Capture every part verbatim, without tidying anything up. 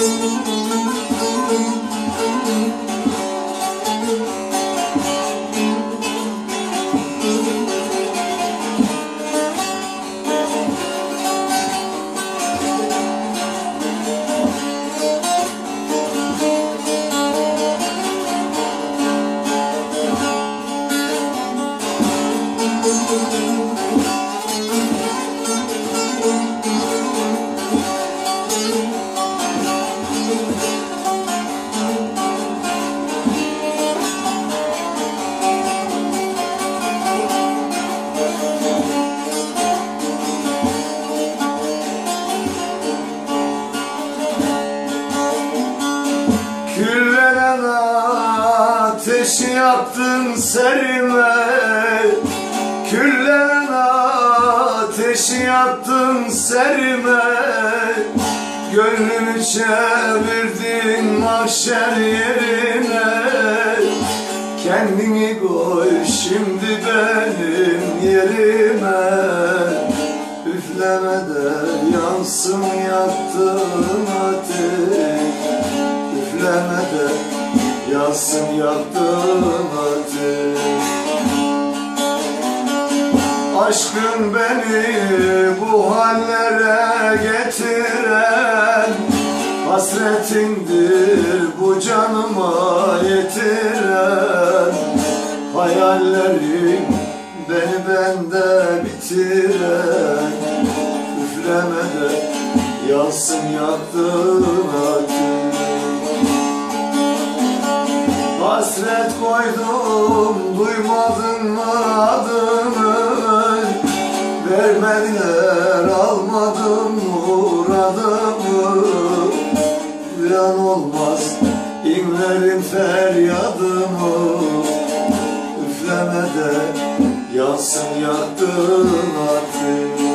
Küllenen ateşi yaktın serime, küllenen ateşi yaktın serime, gönlümü çevirdin mahşer yerine. Kendini koy şimdi benim yerime, üfleme de yansın yaktığın ateş, üfleme de yansın yaktığın ateş. Aşkın beni bu hallere getiren, hasretindir bu canıma yetiren. Hayallerim beni bende bitiren, üfleme de yansın yaktığın ateş. Hasret koydum duymadın mı adını, vermediler almadım muradımı. Duyan olmaz inlerin feryadımı, üfleme de yansın yaktığın ateş.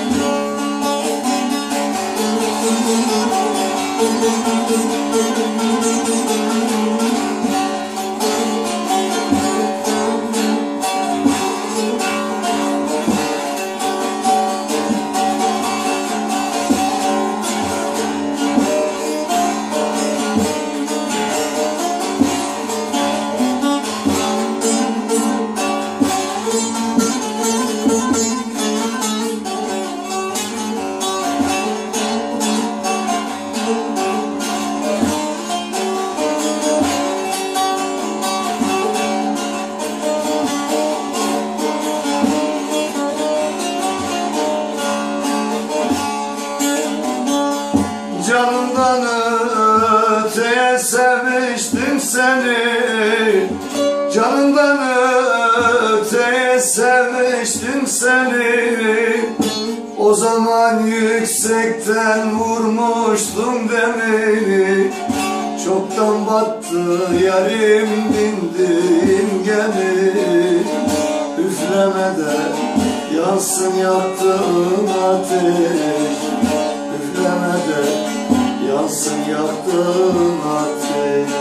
Canımdan öteye sevmiştim seni, canımdan öteye sevmiştim seni. O zaman yüksekten vurmuştum demini, çoktan battı yarim bindiğim gemi. Üfleme de yansın yaktığın ateş, üfleme de yansın yaktığın ateş.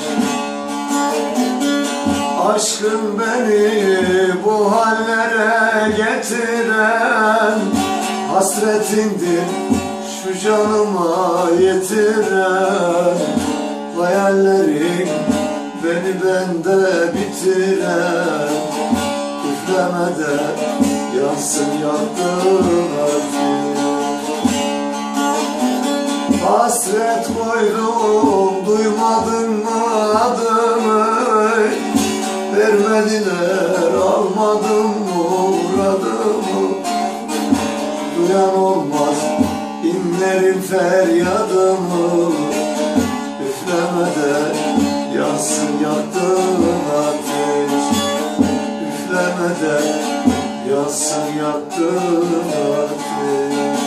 Aşkın beni bu hallere getiren, hasretindir şu canıma yetiren. Hayallerim beni bende bitiren, üfleme de yansın yaktığın ateş. Hasret koydum duymadın mı adımı, vermediler almadım muradımı. Duyan olmaz inlerin feryadımı, üfleme de yansın yaktığın ateş, üfleme de yansın yaktığın ateş.